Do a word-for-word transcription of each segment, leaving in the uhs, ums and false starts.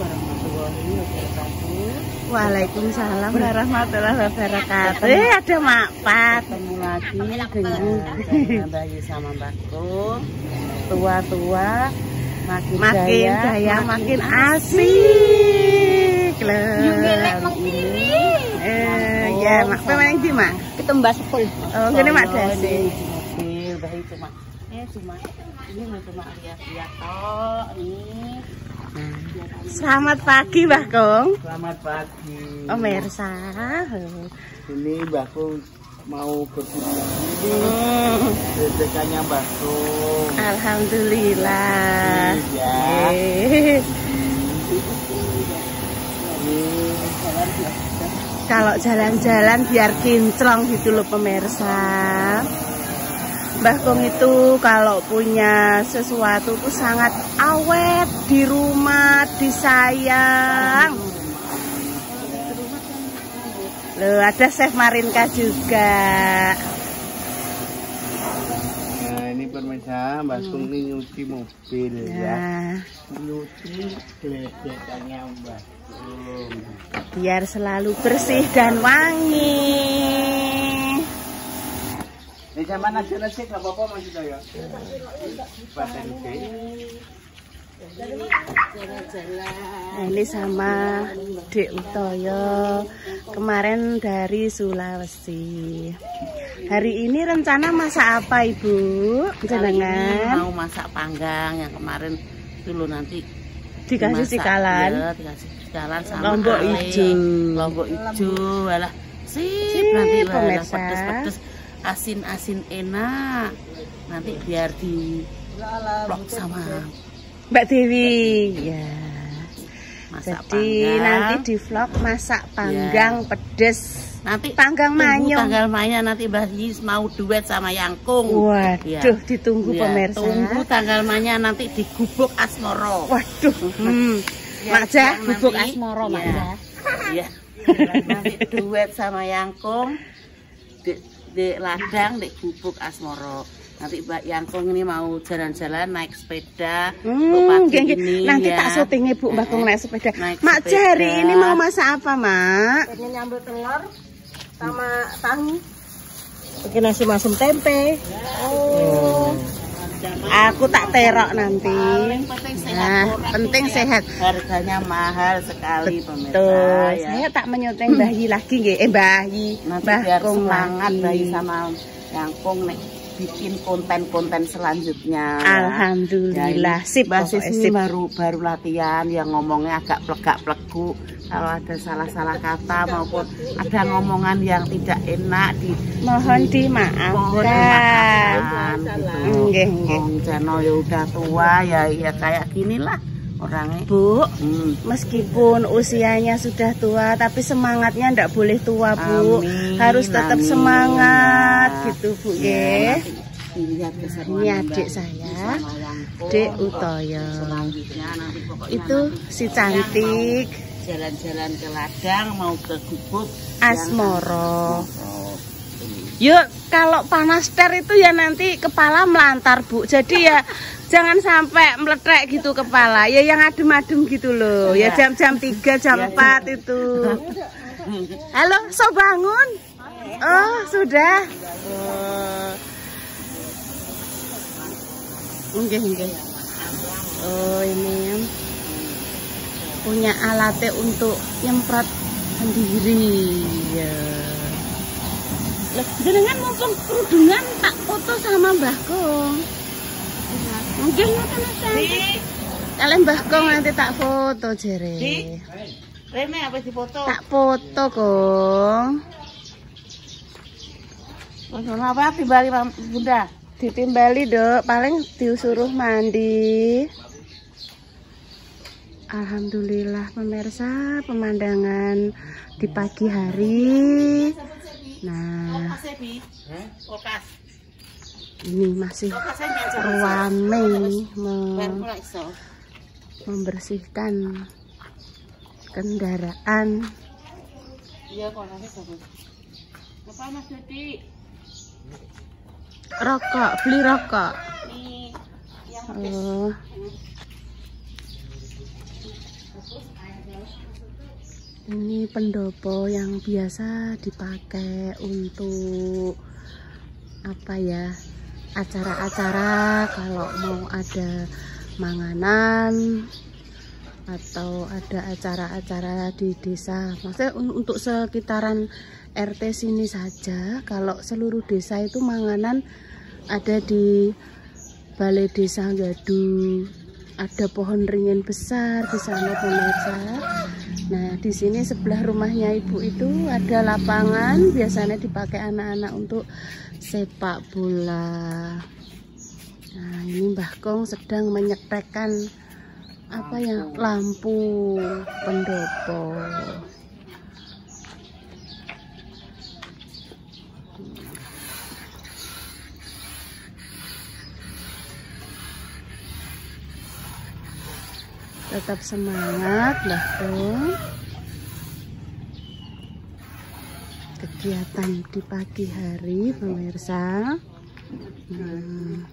warahmatullahi wabarakatuh. Waalaikumsalam warahmatullahi wabarakatuh. Eh, ada Mak Pat. Ketemu lagi dengan Bayi sama Mbak Kum. Tua-tua makin, makin jaya, jaya, makin, makin asik loh. Eh, ya Mak, pemain di Mak. Ketembas sepul. Oh, gini Mak dasi. Mobil, Bayi cuma, eh cuma ini cuma lihat-lihat tok nih. Nah, selamat pagi Mbah Kung. Selamat pagi. Oh Mersa. Ini Mbah Kung mau berkunjung ini rezekinya Mbah Kung. Alhamdulillah. Iya. Kalau jalan-jalan biar kinclong gitu loh pemirsa. Mbah Kung itu kalau punya sesuatu tuh sangat awet, di rumah disayang. Loh, ada Chef Marinka juga. Nah, ini pemirsa, Mbah Kung ini nyuci mobil nah. Ya. Nyuci geledekannya Mbah Kung. Biar selalu bersih dan wangi. Ini zaman nasi-nasi nggak apa-apa Mas ya. Paten Nah, ini sama Dek Utoyo kemarin dari Sulawesi. Hari ini rencana masak apa Ibu? Jenengan mau masak panggang yang kemarin dulu nanti dikasih cikalan. Ya, dikasih cikalan sama lombok hijau. Lombok hijau, alah sip nanti pemirsa pedes-pedes. Asin-asin enak nanti biar di vlog sama Mbak Dewi ya. Masak jadi panggang. nanti di vlog masak panggang ya. Pedes nanti panggang manyong tanggal mainnya nanti Mbak Yis mau duet sama Yangkung. Waduh ya. Ditunggu ya, pemirsa tunggu tanggal mainnya nanti di Gubuk Asmoro. Waduh hmm. ya, Makja Gubuk Asmoro ya. Makja ya. Nanti duet sama Yangkung di, di ladang di Gubuk Asmoro. Nanti Mbak Yangkung ini mau jalan-jalan naik sepeda hmm, pagi ini nanti ya. Tak syutingnya Bu Mbak Kung naik sepeda. Naik Mak sepeda. Hari ini mau masak apa Mak? Ini nyambel telur sama tahu. Bikin nasi masem tempe. Oh. Aku tak terok nanti. Penting sehat, nah, penting sehat. Harganya mahal sekali pemirsa. Ya. Saya tak menyuting Bayi lagi nggih. Eh Bayi. Nanti Mbah biar Kung semangat lagi. Bayi sama Yangkung nek bikin konten-konten selanjutnya. Alhamdulillah. Ya, sip. Basis ini sip. baru baru latihan yang ngomongnya agak plegak-plegu. Kalau ada salah-salah kata maupun ada ngomongan yang tidak enak di mohon dimaafkan. Mohon dimaafkan. Nggih, nggih. Channel ya udah tua ya ya kayak ginilah orangnya. Bu, hmm. meskipun usianya sudah tua tapi semangatnya ndak boleh tua Bu. Amin, harus tetap amin, semangat ya. Gitu Bu ya. Ini adik saya, Dek Utoyo. Itu si cantik. Jalan-jalan ke ladang mau ke Gubuk Asmoro. Yuk, kalau panas ter itu ya nanti kepala melantar Bu. Jadi ya jangan sampai meletek gitu kepala. Ya yang adem-adem gitu loh. Ya jam-jam tiga, jam empat itu. Halo, so bangun? Oh, sudah. Enggak, enggak. Oh, ini punya alatnya untuk nyemprot sendiri ya. Jenengan mumpung kerudungan tak foto sama Mbah Kung. Mungkin nanti kalian Mbah Kung nanti tak foto jere. Rene apa dipoto? Tak foto Kung. Kenapa timbali Bunda? Ditimbali Dok, paling disuruh mandi. Alhamdulillah pemirsa, pemandangan di pagi hari. Nah, ini masih rame ini membersihkan kendaraan. Rokok, beli rokok. Oh. Ini pendopo yang biasa dipakai untuk apa ya, acara-acara kalau mau ada manganan atau ada acara-acara di desa. Maksudnya untuk sekitaran R T sini saja. Kalau seluruh desa itu manganan ada di Balai Desa Gadu. Ada pohon ringin besar di sana pemirsa. Nah, di sini sebelah rumahnya ibu itu ada lapangan, biasanya dipakai anak-anak untuk sepak bola. Nah, ini Mbah Kong sedang menyektekkan apa ya, lampu pendopo. Tetap semangat Mbah Kong. Kegiatan di pagi hari pemirsa. Hmm.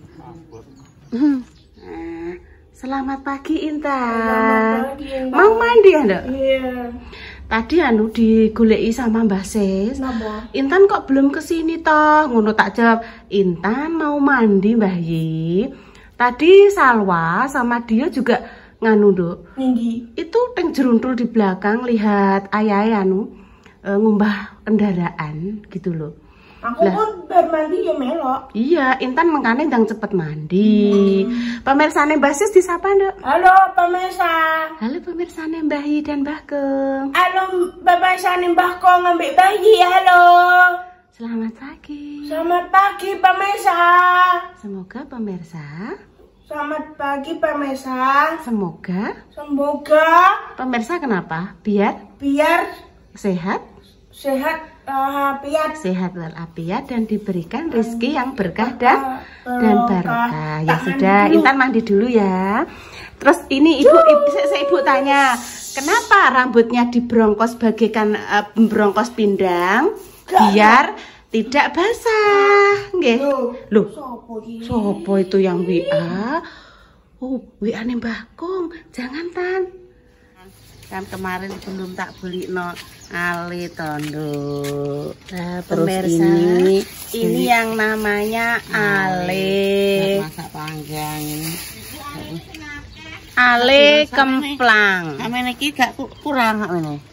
Selamat pagi Intan. Pagi, Intan. Mau mandi Anda? Iya. Tadi anu digoleki sama Mbah Sis. Napa? Intan kok belum kesini toh? Ngono tak jawab. Intan mau mandi Mbah Yi. Tadi Salwa sama dia juga nganu Dok. Tinggi. Itu teng jeruntul di belakang lihat ayah anu e, ngumbah kendaraan gitu loh. Aku Lah. pun bermandi ya melok. Iya, Intan mengkane ndang cepet mandi. Hmm. Pemirsane Mbah Sis disapa Nduk? Halo pemirsa. Halo pemirsane Mbah Yi dan Mbah Kong. Halo pemirsa Mbah Kong ngambil bayi. Halo. Selamat pagi. Selamat pagi pemirsa. Semoga pemirsa, Selamat pagi pemirsa. semoga Semoga pemirsa kenapa? Biar biar sehat, sehat, uh, biar sehat walafiat dan diberikan rezeki yang berkah dan dan barokah. Ya Tangan sudah, dulu. Intan mandi dulu ya. Terus ini ibu, ibu saya, saya ibu tanya, kenapa rambutnya dibrongkos bagaikan uh, brongkos pindang biar tidak basah, nggih? Loh, Sopo iki? sopo itu yang W A? Oh, W A nih Mbah Kong. Jangan Tan. Kan kemarin belum tak beli no ale tondo. Nah, Terus pemirsa, ini, ini, ini yang namanya ale. masak panggang ini. Ale kemplang. Kami iki gak ku- kurang kak ini.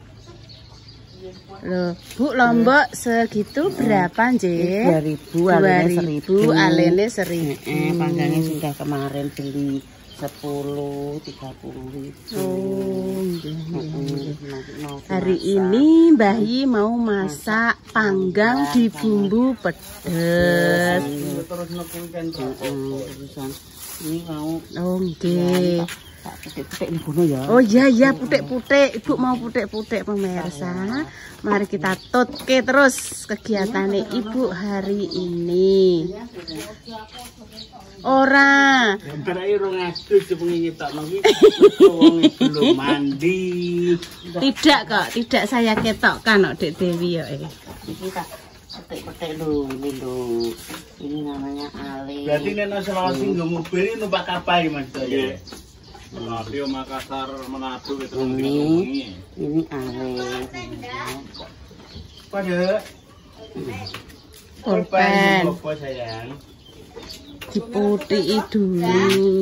Loh, Bu, lombok segitu berapa, Nje? Dua ribu, alene seribu. alene seribu. Eh, panggangnya sudah kemarin beli sepuluh, tiga puluh ribu. Oh, nggih, nggih, nggih. Mau Hari dimasak. ini Mbah Yi mau masak panggang di bumbu pedes. Terusan ini mau Oh, nggih. tak petik-petik nih Bono ya. Oh iya iya, putek-putek. Ibu mau putek-putek pemirsa. Mari kita tutke terus kegiatannya Ibu hari ini. Ora. Antara irung adus sepengi nyetok niki wong belum mandi. Tidak kok, tidak saya ketokkan kok Dek Dewi ya. eh. Ini tak petik-petik dulu ini dulu. Ini namanya ale. Berarti nek Sulawesi nggo mobil ini numpak kapal Mas. Nggih. Radio Makassar Manado itu Ini ini ale. Pada Pulpen apa sayang? diputih dulu.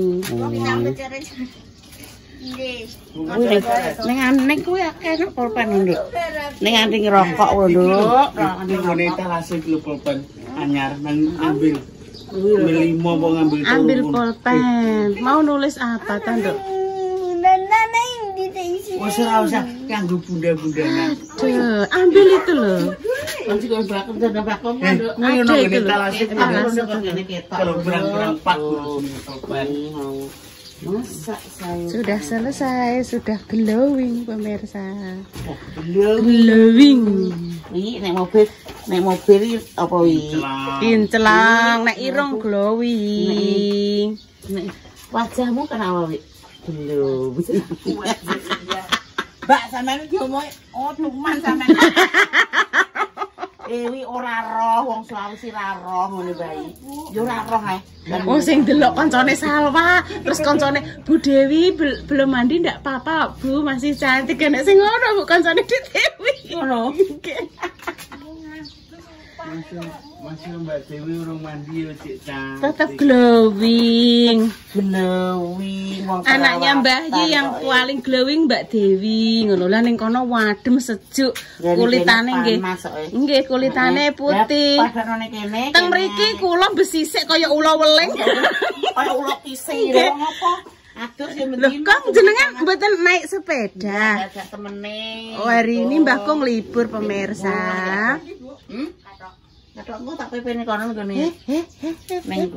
Ning ane kuwi akeh nek pulpen nduk. Ning anti ngerokok lho nduk. Ini boneka langsung ke pulpen anyar nang ambil. Ambil lima apa ngambil telu Ambil pun. pulpen. Mau nulis apa ta, Nduk? Wes ora usah kanggo bunda-bundanan. Duh, ambil itu loh. Nanti kalau bakal dan bakal Eh, nduk. kuwi ono Ada ngene itu loh. talasih Eh, talasih. kalau berang-berang pak pulpen. Ini mau masak sayur. Sudah selesai, sudah glowing pemirsa. Belum. Glowing. Ini nek mobil, nek mobil iki apa wi? Pincelang, nek irung glowing. Nek wajahmu kenapa wi? Belum. Mbak sampean iki omong oh cuman sampean. Ewi ora roh wong Sulawesi ra roh ngene bayi. Yo ora roh ae. Oh sing delok koncone Salwa, terus koncone Bu Dewi bel belum mandi ndak apa-apa, Bu, masih cantik. Nek sing ngono Bu koncone Di Dewi. Ngono. Masih masih Mbak Dewi urung mandi yo Cik Ca. Tetap glowing. Glowing wong Anaknya Mbah Yi yang Perawatan kok, paling glowing Mbak Dewi. Ngono lah ning kono wadem sejuk. Jadi Kulitane kene nggih. panas kok, eh. Nggih, kulitane putih. Ya, padahal nang kene. Teng mriki kula besisik kaya ula weling. Kaya ulo pisir wong apa? Atur sing Loh, mendino. Kong jenengan mboten naik sepeda. Ada temene. Oh, hari ini Mbah Kong libur pemirsa. Hmm? Kathokku tak pepene kono ngene. Eh, eh, eh, Neng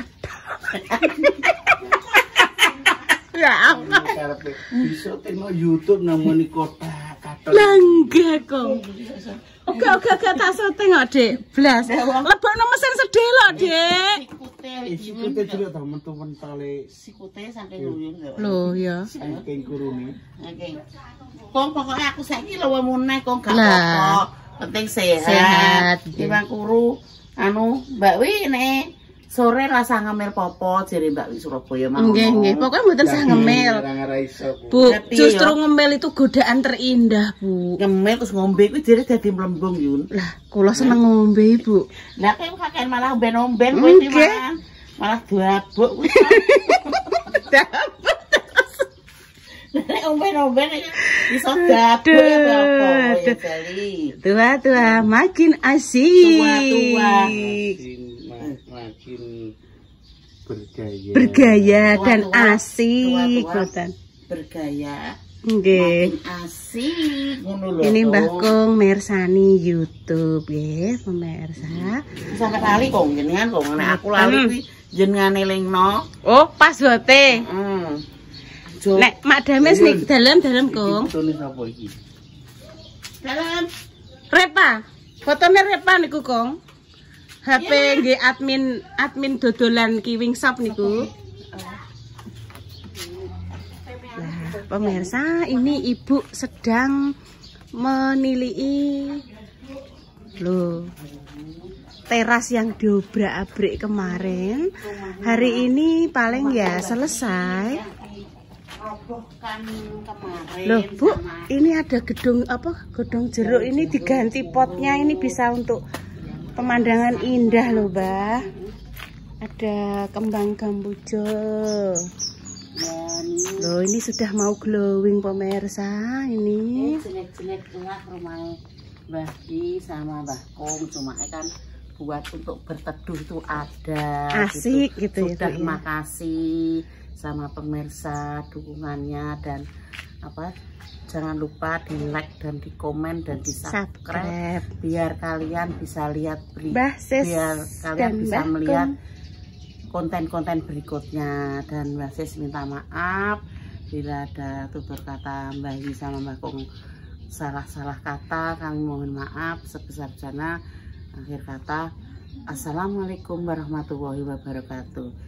ya apa? Karepe bisa tengok YouTube namanya kotak katon. Langga Kong. Oke, oke, oke, tak so tengok, Dek. Blas. Lebokno mesin sedelo, Dek. sikute Sikute juga ta mentu-mentale sikute saking nguyun lho. Loh, ya. saking kurune. Oke. Kong pokoknya aku saiki luwe muneh kong gak Lah. apa-apa. Penting sehat. Sehat, Timbang kuru anu Mbak Wi nek sore rasa ngemil popo jere Mbak Wi Surabaya mau. Nggih, nggih. Pokoknya mboten sah ngemil. Ora iso. Bu, Tapi justru ya. ngemil itu godaan terindah, Bu. Ngemil terus ngombe kuwi jere dadi mlembung yun. Lah, kula seneng ngombe, Bu. Lah kowe kakek malah omben-omben kowe iki Nggih. malah malah duabuk kuwi. Nek omben-omben iso dapuk ya apa ya Jali. Tua-tua makin asik. Tua-tua. Makin ma- makin bergaya. Bergaya dan Tua-tua. asik, Tua-tua. boten. Bergaya. Nggih. Makin asik ngono lho. Ini Mbah Kong. Kong mirsani YouTube nggih, pemirsa. Sampai lali kok jenengan kok nek aku lali Hmm. kuwi jenengan elingno. Oh, pas bote. Hmm. Jo. Nek Mak Dames nih dalam-dalam Kong. Iki sapa iki? Dalam Repa. Fotone Repa niku Kong. H P nggih admin admin dodolan Kiwing Shop niku. Nah, pemirsa, ini Ibu sedang menilii loh teras yang diobrak-abrik kemarin. Hari ini paling ya selesai. robohkan kemarin. Loh, Bu, sama- ini ada gedung apa? Gedung jeruk ini diganti potnya, ini bisa untuk pemandangan indah loh, Mbah. Ada kembang kamboja. dan Loh, ini sudah mau glowing pemirsa ini. jelek-jelek lah rumah Mbah Ki sama Mbah Kong, cuma kan buat untuk berteduh itu ada. Asik gitu ya, Sudah Bu, ya. terima kasih sama pemirsa dukungannya dan apa jangan lupa di like dan di komen dan di subscribe Subscribe. biar kalian bisa lihat beri, Mbah Sis biar kalian dan bisa Mbah melihat konten-konten berikutnya. Dan Mbak Sis minta maaf bila ada tutur kata Mbah Yi sama Mbah Kong salah-salah kata, kami mohon maaf sebesar-besarnya. Akhir kata, assalamualaikum warahmatullahi wabarakatuh.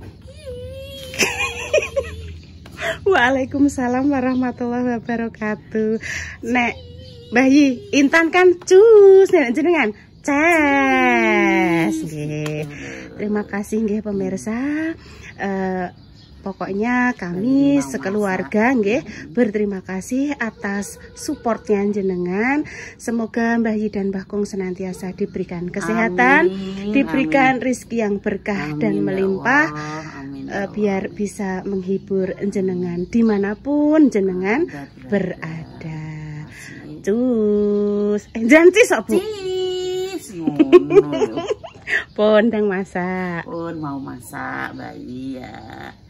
Waalaikumsalam warahmatullahi wabarakatuh. Nek Mbah Yi, Intan kan cus, nek jenengan ces. Nggih. Terima kasih nggih pemirsa. Eh, pokoknya kami sekeluarga nggih berterima kasih atas supportnya jenengan. Semoga Mbah Yi dan Mbah Kong senantiasa diberikan kesehatan, Amin, diberikan rezeki yang berkah Amin, dan ya melimpah. Allah, amin, ya Eh, Allah. biar bisa menghibur jenengan dimanapun jenengan berada. Cus, eh janji sok Bu. Cis, ngono. Pondang masak. Pun mau masak bayi ya.